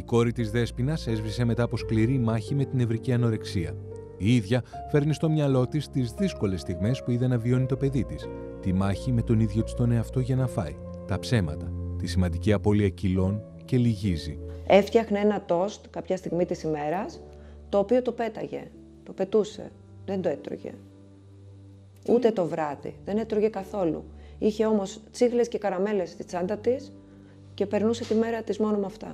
κόρη της Δέσποινας έσβησε μετά από σκληρή μάχη με την νευρική ανορεξία. Η ίδια φέρνει στο μυαλό της τις δύσκολες στιγμές που είδε να βιώνει το παιδί της. Τη μάχη με τον ίδιο της τον εαυτό για να φάει. Τα ψέματα. Τη σημαντική απώλεια κιλών και λυγίζει. Έφτιαχνε ένα τόστ κάποια στιγμή της ημέρας, το οποίο το πέταγε. Το πετούσε. Δεν το έτρωγε. Ούτε το βράδυ. Δεν έτρωγε καθόλου. Είχε όμως τσίχλες και καραμέλες στη τσάντα της και περνούσε τη μέρα της μόνο με αυτά.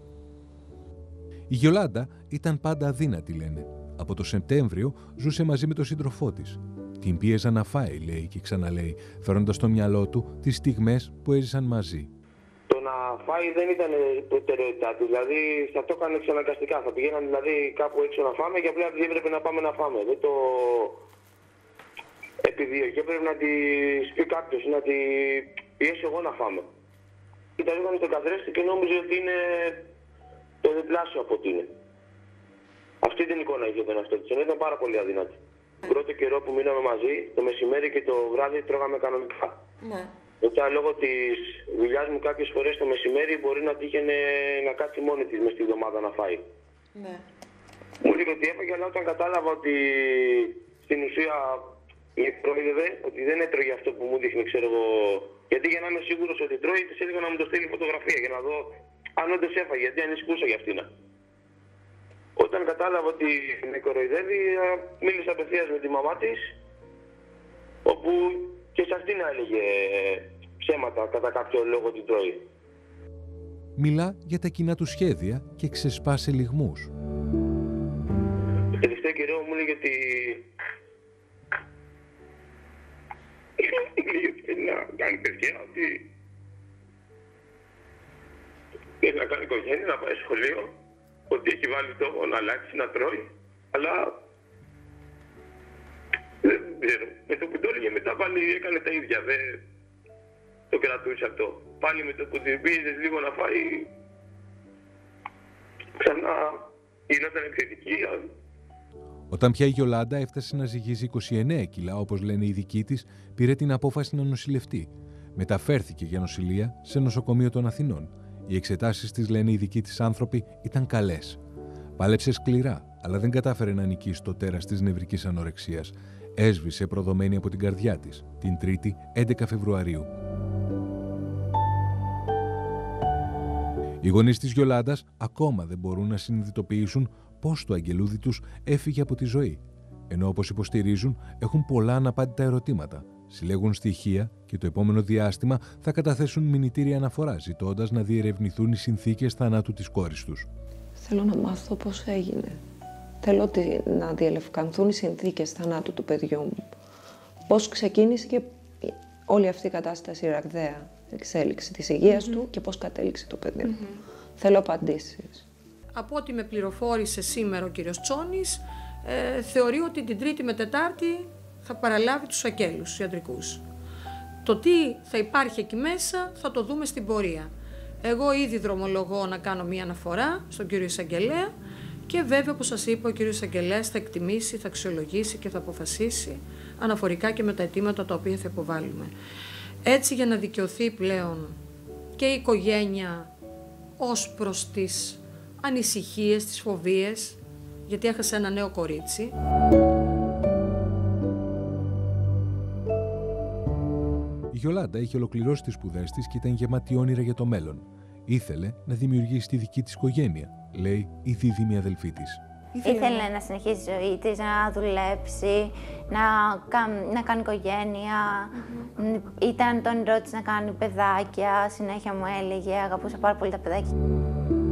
Η Γιολάντα ήταν πάντα αδύνατη, λένε. Από το Σεπτέμβριο ζούσε μαζί με τον σύντροφό της. Την πίεζαν να φάει, λέει και ξαναλέει, φέροντας στο μυαλό του τις στιγμές που έζησαν μαζί. Το να φάει δεν ήταν η προτεραιότητά του, δηλαδή θα το έκανε εξαναγκαστικά. Θα πηγαίναν δηλαδή κάπου έξω να φάμε και απλά έπρεπε να πάμε να φάμε. Δεν το επιδίωκε, έπρεπε να τη πει κάποιο, να τη πιέσει εγώ να φάμε. Ήταν λίγο στο καθρέφτη και νόμιζε ότι είναι το διπλάσιο από ότι είναι. Αυτή την εικόνα είχε τον εαυτό της, ενώ ήταν πάρα πολύ αδύνατη. Τον πρώτο καιρό που μείναμε μαζί, το μεσημέρι και το βράδυ τρώγαμε κανονικά. Ναι. Μετά λόγω της δουλειάς μου κάποιες φορές το μεσημέρι μπορεί να τύχαινε να κάτσει μόνη της μες τη βδομάδα να φάει. Ναι. Μου έλεγε ότι έφαγε, αλλά όταν κατάλαβα ότι στην ουσία με προείδευε ότι δεν έτρωγε αυτό που μου δείχνει, ξέρω εγώ. Γιατί για να είμαι σίγουρος ότι τρώει, της έλεγα να μου το στείλει φωτογραφία για να δω αν όντως έφαγε, γιατί ανησυχούσα για αυτήν. Όταν κατάλαβα ότι με κοροϊδεύει, μίλησα απευθείας με τη μαμά της, όπου και σε αυτήν έλεγε ψέματα κατά κάποιο λόγο την τρώει. Μιλά για τα κοινά του σχέδια και ξεσπάσε λυγμούς. Το τελευταίο καιρό μου έλεγε ότι θέλει να κάνει παιδιά, ότι θέλει να κάνει οικογένεια, να πάει σχολείο, ότι έχει βάλει το να αλλάξει, να τρώει, αλλά δεν ξέρω. Με το που το έλεγε μετά πάλι έκανε τα ίδια, δεν το κρατούσε αυτό. Πάλι με το που την πίεζες λίγο να φάει, ξανά γινόταν επιθετική. Όταν πια η Γιολάντα έφτασε να ζυγίζει 29 κιλά, όπως λένε οι δικοί της, πήρε την απόφαση να νοσηλευτεί. Μεταφέρθηκε για νοσηλεία σε νοσοκομείο των Αθηνών. Οι εξετάσεις της, λένε οι δικοί της άνθρωποι, ήταν καλές. Πάλεψε σκληρά, αλλά δεν κατάφερε να νικήσει το τέρας της νευρικής ανορεξίας. Έσβησε προδομένη από την καρδιά της, την Τρίτη, 11 Φεβρουαρίου. Οι γονείς της Γιολάντας ακόμα δεν μπορούν να συνειδητοποιήσουν πώς το αγγελούδι τους έφυγε από τη ζωή. Ενώ, όπως υποστηρίζουν, έχουν πολλά αναπάντητα ερωτήματα. Συλλέγουν στοιχεία και το επόμενο διάστημα θα καταθέσουν μηνυτήρια αναφορά, ζητώντας να διερευνηθούν οι συνθήκες θανάτου της κόρης τους. Θέλω να μάθω πώς έγινε. Θέλω να διελευκανθούν οι συνθήκες θανάτου του παιδιού μου. Πώς ξεκίνησε και όλη αυτή η κατάσταση ραγδαία εξέλιξη της υγείας του και πώς κατέληξε το παιδί μου. Θέλω απαντήσεις. Από ό,τι με πληροφόρησε σήμερα ο κύριος Τσόνης, θεωρεί ότι την Τρίτη με Τετάρτη θα παραλάβει τους φακέλους, τους ιατρικούς. Το τι θα υπάρχει εκεί μέσα θα το δούμε στην πορεία. Εγώ ήδη δρομολογώ να κάνω μία αναφορά στον κύριο Εισαγγελέα και βέβαια, όπως σας είπα, ο κύριος Εισαγγελέας θα εκτιμήσει, θα αξιολογήσει και θα αποφασίσει αναφορικά και με τα αιτήματα τα οποία θα υποβάλουμε. Έτσι, για να δικαιωθεί πλέον και η οικογένεια ως προς τις ανησυχίες, τις φοβίες, γιατί έχασε ένα νέο κορίτσι. Η Γιολάντα είχε ολοκληρώσει τις σπουδές της και ήταν γεμάτη όνειρα για το μέλλον. Ήθελε να δημιουργήσει τη δική της οικογένεια, λέει η δίδυμη αδελφή της. Ήθελε να συνεχίσει τη ζωή της, να δουλέψει, να κάνει οικογένεια. Ήταν το όνειρό της να κάνει παιδάκια, συνέχεια μου έλεγε, αγαπούσα πάρα πολύ τα παιδάκια.